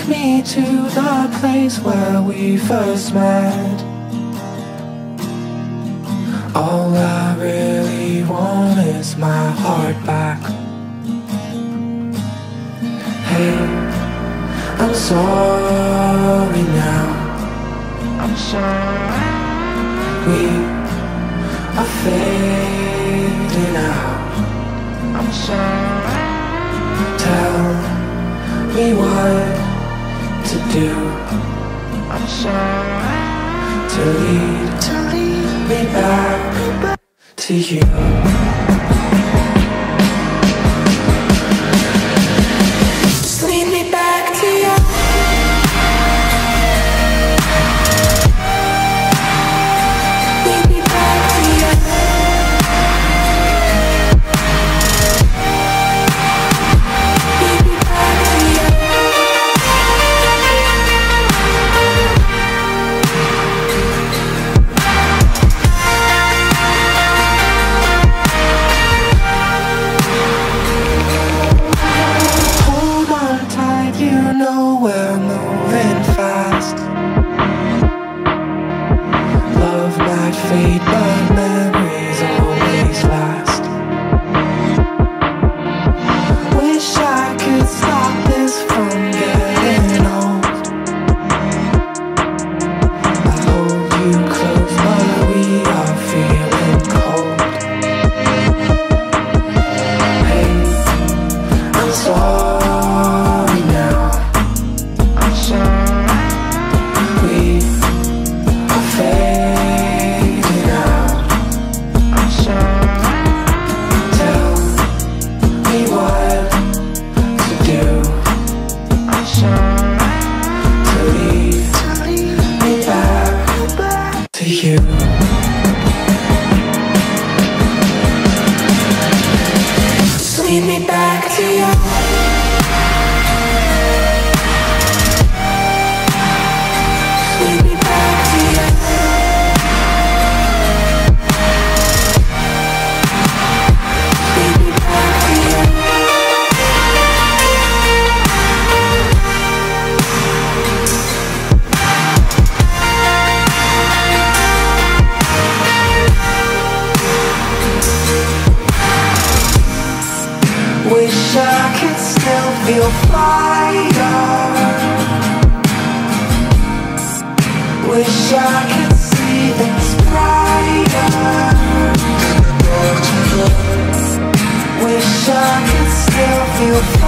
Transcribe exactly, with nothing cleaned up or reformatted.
Take me to the place where we first met. All I really want is my heart back. Hey, I'm sorry now. I'm sorry. We are fading out. I'm sorry. Tell me what to do. I'm sorry. To lead, to lead me back to you. Lead me back to you. Lead me back to you. Lead me back to you. Hold on tight, you know we're moving fast. Love might fade, but memories always last. Wish I could stop this from getting old. I hold you close, but we are feeling cold. Hey, I'm sorry now. I'm sorry. We are fading out. I'm sorry. Tell me what to do. I'm sorry. To lead me back to you. Lead me back to you. Lead me back to you. Lead me back to you. Wish I could still feel fire. Wish I could see things brighter. Wish I could still feel fire.